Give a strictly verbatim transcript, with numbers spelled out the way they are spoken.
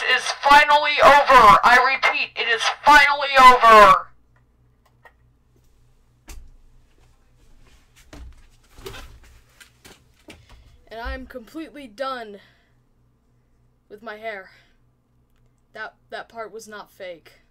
is finally over. I repeat, it is finally over. And I'm completely done with my hair. That that part was not fake.